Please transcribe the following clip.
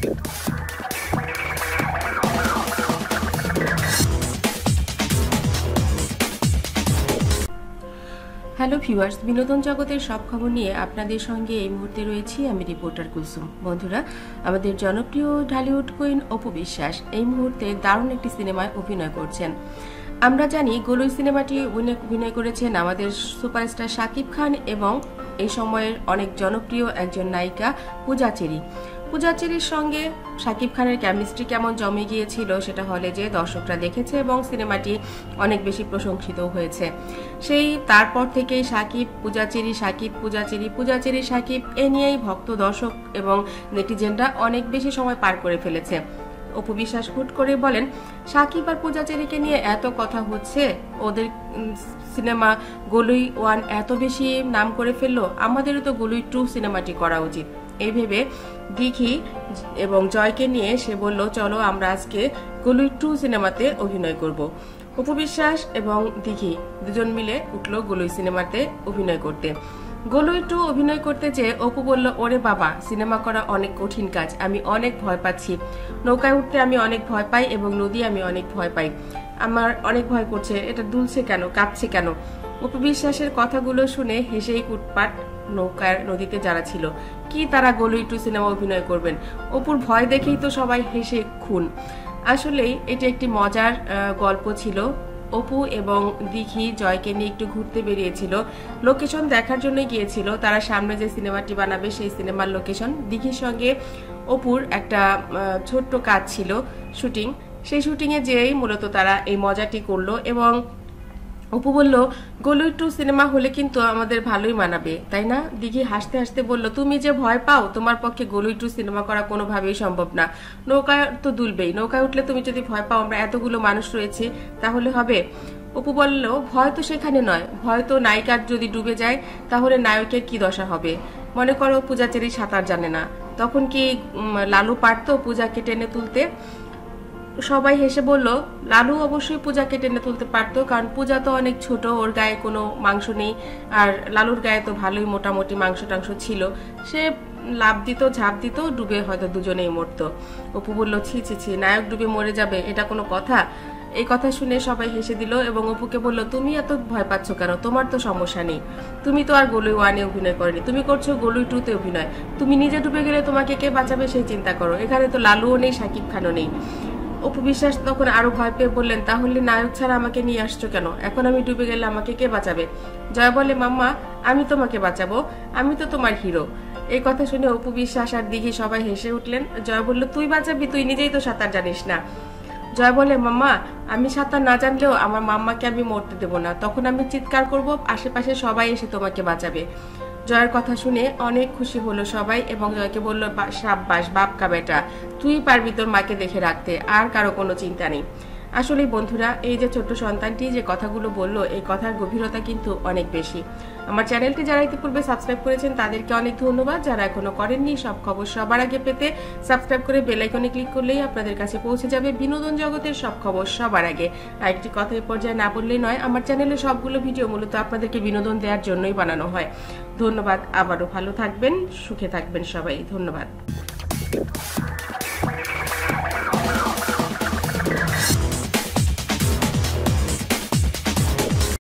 Hello viewers, বিনোদন জগতের সব খবর নিয়ে আপনাদের সঙ্গে এই মুহূর্তে রয়েছি আমি রিপোর্টার কুলসুম। বন্ধুরা, আমাদের জনপ্রিয় ঢালিউড কুইন অপু বিশ্বাস এই মুহূর্তে দারুণ একটি সিনেমায় অভিনয় করছেন। আমরা জানি গোলই সিনেমাটি অভিনয় করেছেন আমাদের সুপারস্টার শাকিব খান এবং এই সময়ের অনেক জনপ্রিয় একজন নায়িকা পূজা চেরির সঙ্গে শাকিব খানের কেমিস্ট্রি কেমন জমে গিয়েছিল সেটা হলে যে দর্শকরা দেখেছে এবং সিনেমাটি অনেক বেশি প্রশংসিত হয়েছে। সেই তারপর থেকেই শাকিব পূজা চেরি শাকিব এ নিয়েই ভক্ত দর্শক এবং নেটিজেনরা অনেক বেশি সময় পার করে ফেলেছে। অপু বিশ্বাস হুট করে বলেন, শাকিব আর পূজা চেরিকে নিয়ে এত কথা হচ্ছে, ওদের সিনেমা গোলই 1 এত বেশি নাম করে ফেললো, আমাদেরও তো গোলই 2 সিনেমাটি করা উচিত। এই ভেবে দিঘি এবং জয়কে নিয়ে সে বলল, চলো আমরা আজকে গোলই 2 সিনেমাতে অভিনয় করব। অপু বিশ্বাস এবং দিঘি দুজন মিলে উঠলো গোলই সিনেমাতে অভিনয় করতে। গোলই 2 অভিনয় করতে যেয়ে অপু বলল, ওরে বাবা, সিনেমা করা অনেক কঠিন কাজ, আমি অনেক ভয় পাচ্ছি, নৌকায় উঠতে আমি অনেক ভয় পাই এবং নদী আমি অনেক ভয় পাই, আমার অনেক ভয় করছে, এটা দুলছে কেন, কাঁপছে কেন। অপু বিশ্বাসের কথাগুলো শুনে হেসেই কুটপাট নদীতে যারা ছিল, কি তারা গোলই 2 সিনেমা অভিনয় করবেন? অপুর ভয় দেখেই তো সবাই হেসে খুন। আসলেই এটি একটি মজার গল্প ছিল। অপু এবং দিঘি জয়কে নিয়ে একটু ঘুরতে বেরিয়েছিল, লোকেশন দেখার জন্য গিয়েছিল। তারা সামনে যে সিনেমাটি বানাবে সেই সিনেমার লোকেশন, দিঘির সঙ্গে অপুর একটা ছোট্ট কাজ ছিল শুটিং, সেই শুটিংয়ে যেয়েই মূলত তারা এই মজাটি করলো। এবং অপু বলল, গোলই 2 সিনেমা হলে কিন্তু আমাদের ভালোই মানাবে, তাই না? দিঘি হাসতে হাসতে বলল, তুমি যে ভয় পাও, তোমার পক্ষে গোলই 2 সিনেমা করা কোনোভাবেই সম্ভব না, নৌকায় তো দুলবেই, নৌকায় উঠলে তুমি যদি ভয় পাও, আমরা এতগুলো মানুষ রয়েছে, তাহলে হবে? অপু বলল, ভয় তো সেখানে নয়, ভয় তো নায়িকার যদি ডুবে যায় তাহলে নায়কের কি দশা হবে? মনে করো পূজা চেরি সাঁতার জানে না, তখন কি লালু পারতো পূজাকে টেনে তুলতে? সবাই হেসে বলল, লালু অবশ্যই পূজাকে টেনে তুলতে পারতো, কারণ পূজা তো অনেক ছোট, ওর গায়ে কোনো মাংস নেই, আর লালুর গায়ে তো ভালোই মোটামুটি মাংস টাংস ছিল, সে লাভ দিত, ঝাঁপ দিত, ডুবে হয়তো দুজনেই মরতো। অপু বলল, ছি, নায়ক ডুবে মরে যাবে, এটা কোনো কথা? এই কথা শুনে সবাই হেসে দিল এবং অপুকে বলল, তুমি এত ভয় পাচ্ছ কেন, তোমার তো সমস্যা নেই, তুমি তো আর গোলই 1-এ অভিনয় করেনি, তুমি করছো গোলই 2-তে অভিনয়, তুমি নিজে ডুবে গেলে তোমাকে কে বাঁচাবে সেই চিন্তা করো, এখানে তো লালুও নেই, শাকিব খানও নেই। অপু বিশ্বাস তখন আরো ভয় পেয়ে বললেন, তাহলে নায়ক ছাড়া আমাকে নিয়ে আসছো কেন? এখন আমি ডুবে গেলে আমাকে কে বাঁচাবে? জয় বলে, মাম্মা, আমি তোমাকে বাঁচাবো, আমি তো তোমার হিরো। এই কথা শুনে অপু বিশ্বাস আর দিঘি সবাই হেসে উঠলেন। জয় বলল, তুই বাঁচাবি? তুই নিজেই তো সাঁতার জানিস না। জয় বলে, মাম্মা, আমি সাঁতার না জানলেও আমার মাম্মাকে আমি মরতে দেবো না, তখন আমি চিৎকার করব, আশেপাশে সবাই এসে তোমাকে বাঁচাবে। জয়ের কথা শুনে অনেক খুশি হলো সবাই এবং জয়কে বলল, সাব্বাস বাপ কা বেটা, তুই পারবি তোর মাকে দেখে রাখতে, আর কারো কোনো চিন্তা নেই। আসলে বন্ধুরা, এই যে ছোট্ট সন্তানটি যে কথাগুলো বললো, এই কথার গভীরতা কিন্তু অনেক বেশি। আমার চ্যানেলটি যারা ইতিপূর্বে সাবস্ক্রাইব করেছেন তাদেরকে অনেক ধন্যবাদ, যারা এখনো করেননি সব খবর সবার আগে পেতে সাবস্ক্রাইব করে বেল আইকনে ক্লিক করলেই আপনাদের কাছে পৌঁছে যাবে বিনোদন জগতের সব খবর সবার আগে। আরেকটি কথা এই পর্যায়ে না বললেই নয়, আমার চ্যানেলে সবগুলো ভিডিও মূলত আপনাদেরকে বিনোদন দেওয়ার জন্যই বানানো হয়। ধন্যবাদ, আবারও ভালো থাকবেন, সুখে থাকবেন সবাই, ধন্যবাদ।